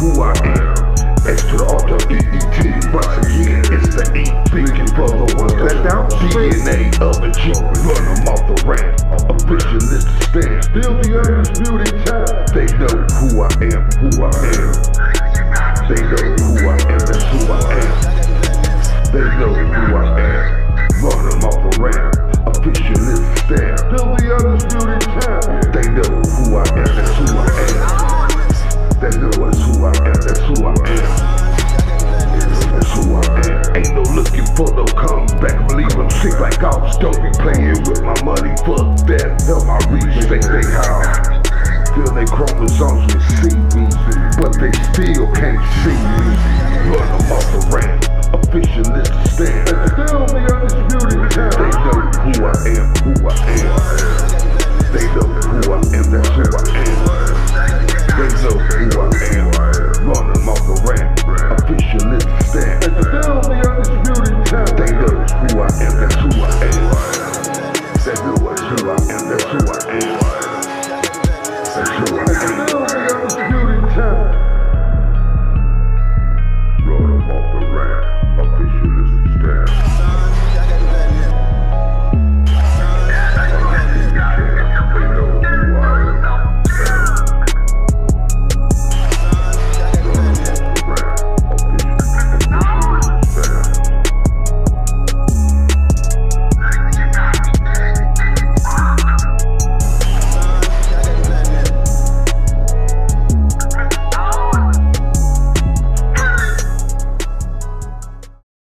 who I am. X to the R to B-E-T. Once again, it's the E. Speaking for the ones that doubt. DNA of a G. Run them off the ramp. Official list to stand. Still the undisputed champ. They know who I am, who I am. They know who I am, that's who I am. They know who I am. Run them off the ramp. Official list to stand. Still the undisputed champ. They know who I am, that's who I am. They know that's who I am, that's who I am. That's who I am. Ain't no looking for no comeback. Believe I'm sick like ops. Don't be playing with my money. Fuck that. Help my reach. They how. Fill they chromosomes with seaweed, but they still can't see me.